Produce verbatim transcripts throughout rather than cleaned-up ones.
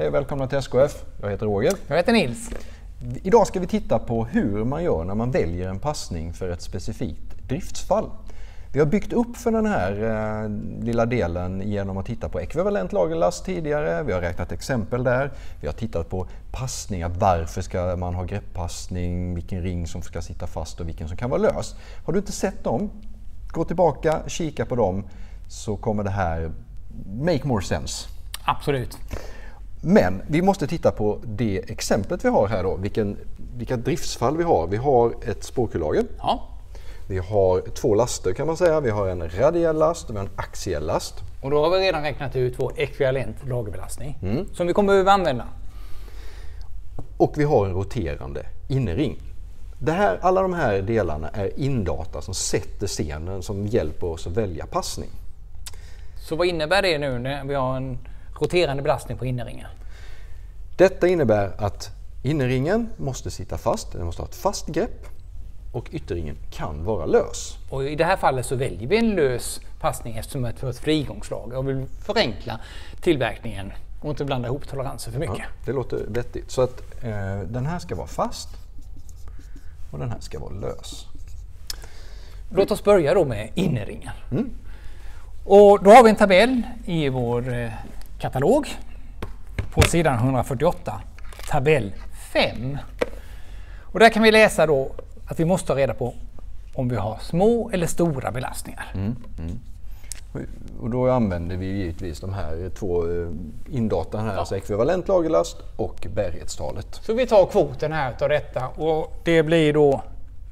Hej och välkomna till S K F. Jag heter Roger. Jag heter Nils. Idag ska vi titta på hur man gör när man väljer en passning för ett specifikt driftsfall. Vi har byggt upp för den här eh, lilla delen genom att titta på ekvivalent lagerlast tidigare. Vi har räknat exempel där. Vi har tittat på passningar. Varför ska man ha grepppassning? Vilken ring som ska sitta fast och vilken som kan vara lös. Har du inte sett dem? Gå tillbaka, kika på dem, så kommer det här make more sense. Absolut. Men vi måste titta på det exemplet vi har här då. Vilken, vilka driftsfall vi har. Vi har ett spårkullager. Ja. Vi har två laster kan man säga. Vi har en radiell last och vi har en axiell last. Och då har vi redan räknat ut vår ekvivalent lagerbelastning Mm. som vi kommer behöva använda. Och vi har en roterande innerring. Det här, alla de här delarna är indata som sätter scenen, som hjälper oss att välja passning. Så vad innebär det nu när vi har en roterande belastning på innerringen? Detta innebär att innerringen måste sitta fast, den måste ha ett fast grepp och ytterringen kan vara lös. Och i det här fallet så väljer vi en lös passning eftersom det är ett frigångslager och vill förenkla tillverkningen och inte blanda ihop toleranser för mycket. Ja, det låter vettigt. Så att eh, den här ska vara fast och den här ska vara lös. Låt oss börja då med innerringen. Mm. Och då har vi en tabell i vår eh, katalog på sidan etthundrafyrtioåtta, tabell fem. Och där kan vi läsa då att vi måste ha reda på om vi har små eller stora belastningar. Mm, mm. Och då använder vi givetvis de här två indatan här, ja. Alltså ekvivalent lagerlast och bärighetstalet. Så vi tar kvoten här av detta och det blir då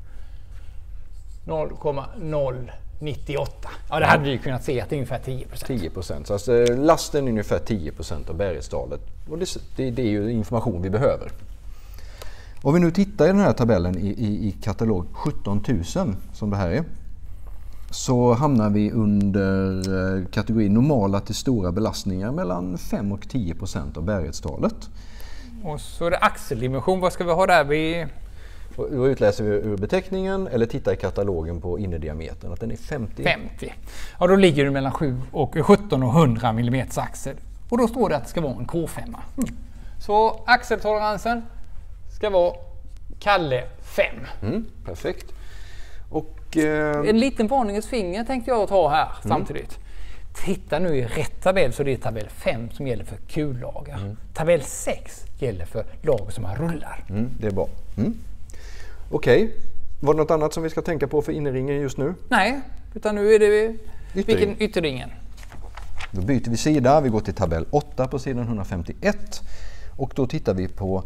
noll komma noll nittioåtta. Ja, det hade vi kunnat se att det är ungefär tio procent. tio procent. Så alltså, lasten är ungefär tio procent av bärighetstalet. Och det, det, det är ju information vi behöver. Om vi nu tittar i den här tabellen i, i, i katalog sjutton tusen som det här är, så hamnar vi under kategorin normala till stora belastningar mellan fem och tio procent av bärighetstalet. Och så är det axeldimension. Vad ska vi ha där? Vi... Då utläser vi ur beteckningen eller tittar i katalogen på innerdiametern att den är femtio. femtio. Ja, då ligger det mellan sju och sjutton och hundra millimeter axel. Och då står det att det ska vara en K fem. Mm. Så axeltoleransen ska vara Kalle fem. Mm, perfekt. Och, eh... en liten varningens finger tänkte jag ta här mm. samtidigt. Titta nu i rätt tabell, så det är tabell fem som gäller för kullager. Mm. Tabell sex gäller för lager som har rullar. Mm, det är bra. Mm. Okej, okay. Var det något annat som vi ska tänka på för innerringen just nu? Nej, utan nu är det Yttering. vilken ytterringen. Då byter vi sida, vi går till tabell åtta på sidan etthundrafemtioett och då tittar vi på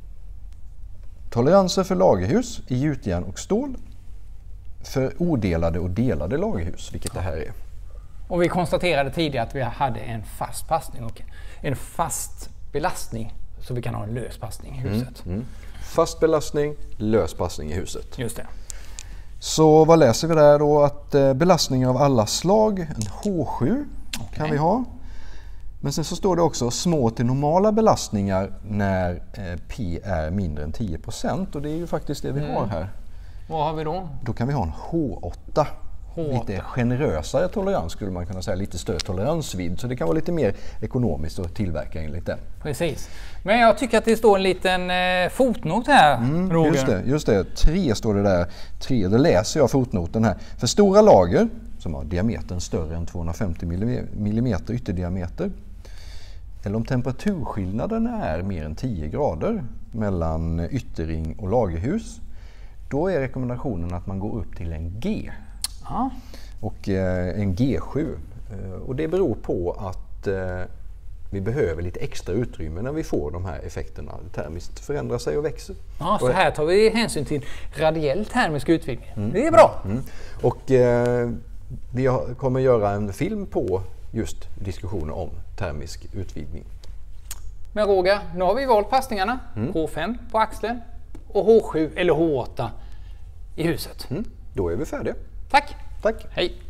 toleranser för lagerhus i gjutjärn och stål för odelade och delade lagerhus, vilket det här är. Och vi konstaterade tidigare att vi hade en fast passning och en fast belastning så vi kan ha en lös passning i huset. Mm, mm. Fast belastning, lös passning i huset. Just det. Så vad läser vi där då? Att eh, belastningar av alla slag, en H sju okay. kan vi ha. Men sen så står det också små till normala belastningar när eh, P är mindre än tio procent och det är ju faktiskt det vi mm. har här. Vad har vi då? Då kan vi ha en H åtta. H åtta. Lite generösare tolerans skulle man kunna säga, lite större toleransvidd. Så det kan vara lite mer ekonomiskt att tillverka enligt den. Precis. Men jag tycker att det står en liten eh, fotnot här, mm, Roger. Just det, just det. Tre står det där. Tre, då läser jag fotnoten här. För stora lager som har diametern större än tvåhundrafemtio millimeter ytterdiameter. Eller om temperaturskillnaden är mer än tio grader mellan ytterring och lagerhus. Då är rekommendationen att man går upp till en G. Ja. Och eh, en G sju. Eh, och det beror på att eh, vi behöver lite extra utrymme när vi får de här effekterna. Termiskt förändrar sig och växer. Ja, så här tar vi hänsyn till radiell termisk utvidgning. Mm. Det är bra. Mm. Och eh, vi kommer göra en film på just diskussioner om termisk utvidgning. Men Roger, nu har vi valt passningarna. Mm. H fem på axeln och H sju eller H åtta i huset. Mm. Då är vi färdiga. Tack. Tack. Hej.